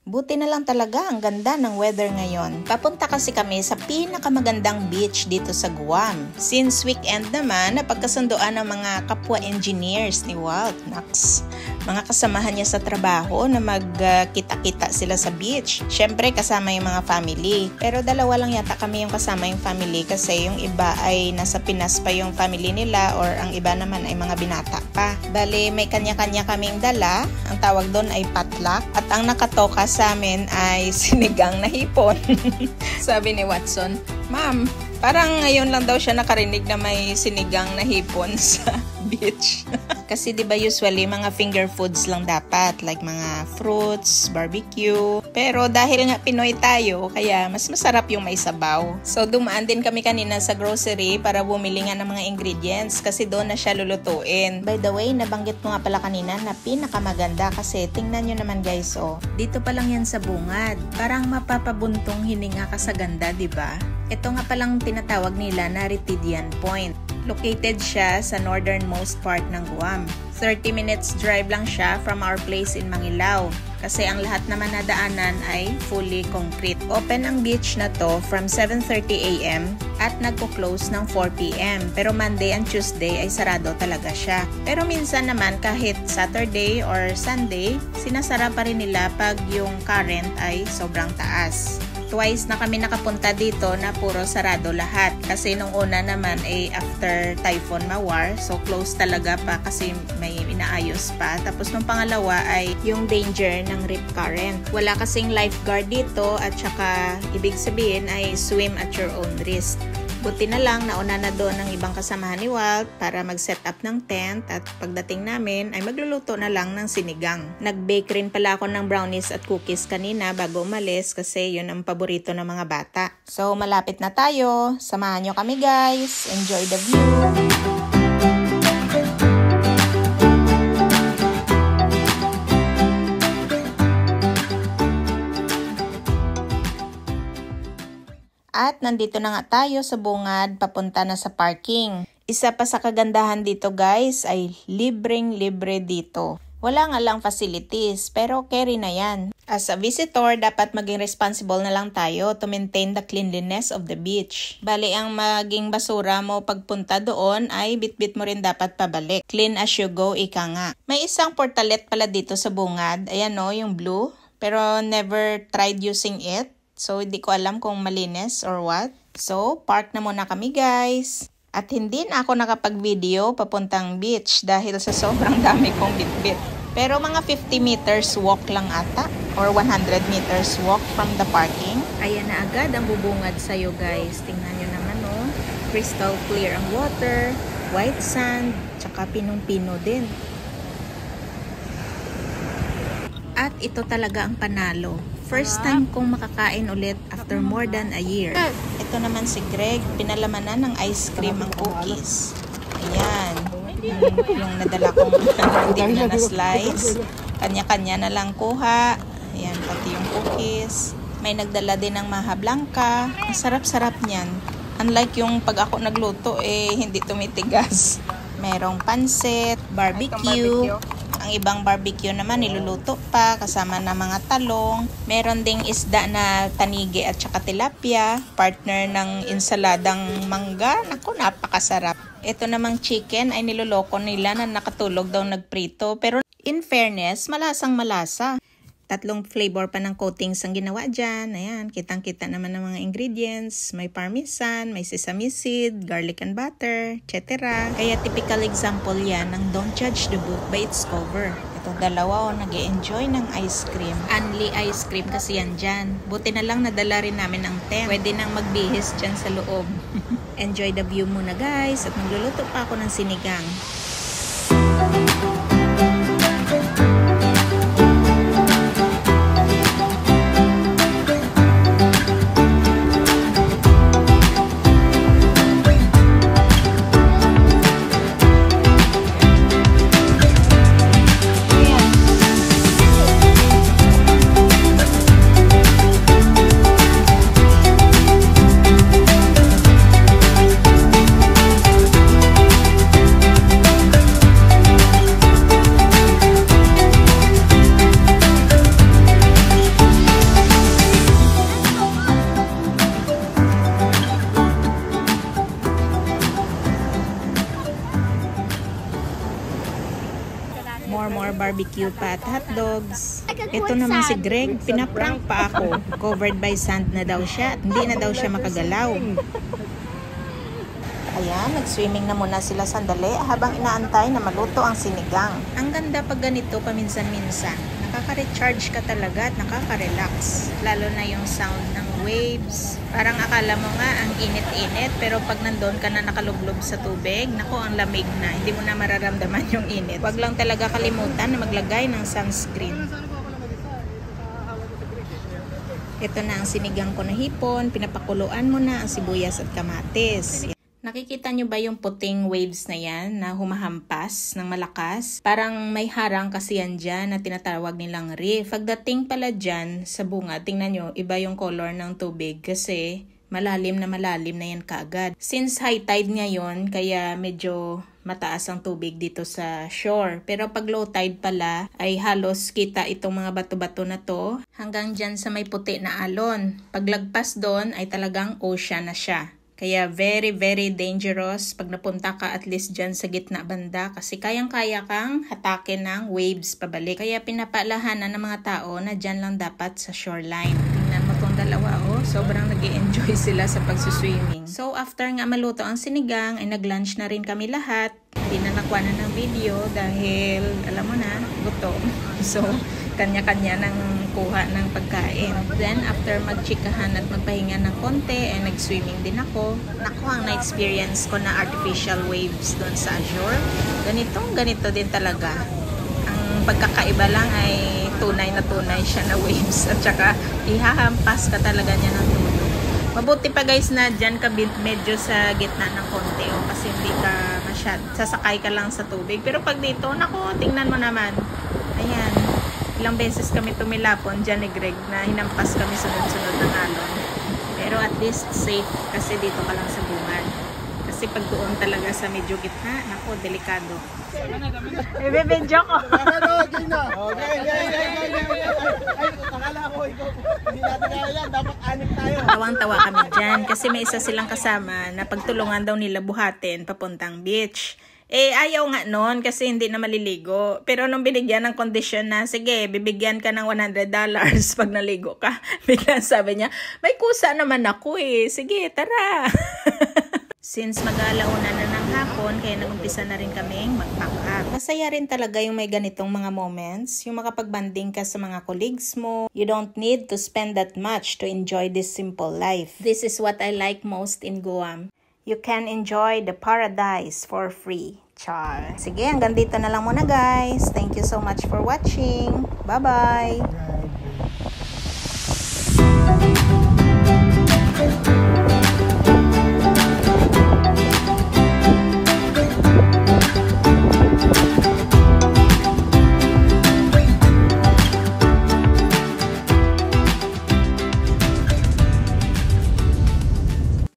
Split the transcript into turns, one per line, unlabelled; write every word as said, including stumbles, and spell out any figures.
Buti na lang talaga ang ganda ng weather ngayon. Papunta kasi kami sa pinakamagandang beach dito sa Guam. Since weekend naman, napagkasundoan ng mga kapwa engineers ni Walt. Naks, mga kasamahan niya sa trabaho na magkita-kita uh, sila sa beach. Syempre kasama yung mga family. Pero dalawa lang yata kami yung kasama yung family kasi yung iba ay nasa Pinas pa yung family nila or ang iba naman ay mga binata pa. Bale, may kanya-kanya kaming dala. Ang tawag doon ay potluck. At ang nakatoka sa amin ay sinigang na hipon. Sabi ni Watson, "Ma'am, parang ngayon lang daw siya nakarinig na may sinigang na hipon sa beach." Kasi diba usually mga finger foods lang dapat, like mga fruits, barbecue. Pero dahil nga Pinoy tayo, kaya mas masarap yung may sabaw. So dumaan din kami kanina sa grocery para bumili nga ng mga ingredients kasi doon na siya lulutuin. By the way, nabanggit ko nga pala kanina na pinakamaganda kasi tingnan nyo naman guys, oh. Dito pa lang yan sa bungad. Parang mapapabuntong hininga ka sa ganda, diba? Ito nga palang tinatawag nila na Ritidian Point. Located siya sa northernmost part ng Guam. thirty minutes drive lang siya from our place in Mangilao. Kasi ang lahat naman na daanan ay fully concrete. Open ang beach na to from seven thirty a m at nagko-close ng four p m Pero Monday and Tuesday ay sarado talaga siya. Pero minsan naman kahit Saturday or Sunday, sinasara pa rin nila pag yung current ay sobrang taas. Twice na kami nakapunta dito na puro sarado lahat. Kasi nung una naman ay after Typhoon Mawar. So close talaga pa kasi may inaayos pa. Tapos nung pangalawa ay yung danger ng rip current. Wala kasing lifeguard dito at saka ibig sabihin ay swim at your own risk. Buti na lang nauna na doon ng ibang kasamahan ni Walt para mag-set up ng tent at pagdating namin ay magluluto na lang ng sinigang. Nag-bake rin pala ako ng brownies at cookies kanina bago umalis kasi yun ang paborito ng mga bata. So malapit na tayo. Samahan nyo kami guys. Enjoy the view! At nandito na nga tayo sa bungad, papunta na sa parking. Isa pa sa kagandahan dito guys ay libreng-libre dito. Wala nga lang facilities, pero carry na yan. As a visitor, dapat maging responsible na lang tayo to maintain the cleanliness of the beach. Bali, ang maging basura mo pagpunta doon ay bit-bit mo rin dapat pabalik. Clean as you go, ika nga. May isang portalet pala dito sa bungad. Ayan o, yung blue. Pero never tried using it. So, hindi ko alam kung malinis or what. So, park na muna kami guys. At hindi na ako nakapag-video papuntang beach dahil sa sobrang dami kong bit-bit. Pero mga fifty meters walk lang ata or one hundred meters walk from the parking. Ayan na agad ang bubungad sa'yo guys. Tingnan nyo naman oh. Crystal clear ang water, white sand, tsaka pinong-pino din. At ito talaga ang panalo. First time kong makakain ulit after more than a year. Ito naman si Greg, pinalamanan ng ice cream ang cookies. Ayan, yung, yung nadala kong hindi na na-slice. Kanya-kanya na lang kuha. Ayan, pati yung cookies. May nagdala din ng maha blanca. Ang sarap-sarap niyan. Unlike yung pag ako nagluto, eh, hindi tumitigas. Merong pansit, barbecue. Ang ibang barbecue naman niluluto pa kasama ng mga talong. Meron ding isda na tanigi at saka tilapia. Partner ng insaladang mangga. Naku, napakasarap. Ito namang chicken ay niloloko nila na nakatulog daw nagprito. Pero in fairness, malasang malasa. Tatlong flavor pa ng coatings ang ginawa dyan. Ayan, kitang-kita naman ng mga ingredients. May parmesan, may sesame seed, garlic and butter, et cetera. Kaya typical example yan ng don't judge the book by its cover. Itong dalawa o oh, nag-e-enjoy ng ice cream. Only ice cream kasi yan dyan. Buti na lang nadala rin namin ang tent. Pwede nang magbihis dyan sa loob. Enjoy the view muna guys. At magluluto pa ako ng sinigang. barbecue pa at hotdogs. Ito naman si Greg, pinaprank pa ako. Covered by sand na daw siya at hindi na daw siya makagalaw. Ayan, nag-swimming na muna sila sandali habang inaantay na maluto ang sinigang. Ang ganda pag ganito paminsan-minsan. Nakaka-recharge ka talaga at nakaka-relax. Lalo na yung sound ng waves. Parang akala mo nga ang init-init, pero pag nandun ka na nakalublob sa tubig, nako ang lamig na. Hindi mo na mararamdaman yung init. Huwag lang talaga kalimutan na maglagay ng sunscreen. Ito na ang sinigang ko na hipon. Pinapakuluan mo na ang sibuyas at kamatis. Nakikita nyo ba yung puting waves na yan na humahampas ng malakas? Parang may harang kasi yan dyan na tinatawag nilang reef. Pagdating pala dyan sa bunga, tingnan nyo, iba yung color ng tubig kasi malalim na malalim na yan kaagad. Since high tide ngayon, kaya medyo mataas ang tubig dito sa shore. Pero pag low tide pala, ay halos kita itong mga bato-bato na to hanggang dyan sa may puti na alon. Paglagpas doon ay talagang ocean na siya. Kaya very, very dangerous pag napunta ka at least dyan sa gitna banda kasi kayang-kaya kang hatakin ng waves pabalik. Kaya pinapaalahanan ng mga tao na dyan lang dapat sa shoreline. Tingnan mo tong dalawa, oh. Sobrang nag-i-enjoy sila sa pagsuswimming. So after nga maluto ang sinigang, ay nag-lunch na rin kami lahat. Hindi na nakuha na ng video dahil, alam mo na, gutom. So, kanya-kanya ng kuha ng pagkain. Then, after magchikahan at magpahinga ng konti, ay nag-swimming din ako. Naku, ang na-experience ko na artificial waves doon sa Azure. Ganitong ganito din talaga. Ang pagkakaiba lang ay tunay na tunay siya na waves. At saka, ihahampas ka talaga niya ng tulo. Mabuti pa guys na dyan ka medyo sa gitna ng konti o kasi hindi ka masyad. Sasakay ka lang sa tubig. Pero pag dito, naku, tingnan mo naman. Ayan. Ilang beses kami tumilapon dyan ni Greg na hinampas kami sunod-sunod ng alon. Pero at least safe kasi dito ka lang sa bungan. Kasi pag doon talaga sa medyo gitna, naku, delikado. Ibibidyo ko. Tawang-tawa kami dyan kasi may isa silang kasama na pagtulungan daw nila buhatin papuntang beach. Eh, ayaw nga noon kasi hindi na maliligo. Pero nung binigyan ng kondisyon na, sige, bibigyan ka ng one hundred dollars pag naligo ka. Biglang sabi niya, may kusa naman ako eh. Sige, tara. Since mag-aalauna na ng hapon, kaya nagumpisa na rin kaming mag-pack up. Masaya rin talaga yung may ganitong mga moments. Yung makapag-banding ka sa mga colleagues mo. You don't need to spend that much to enjoy this simple life. This is what I like most in Guam. You can enjoy the paradise for free. Char. Sige, hanggang dito na lang muna guys. Thank you so much for watching. Bye-bye.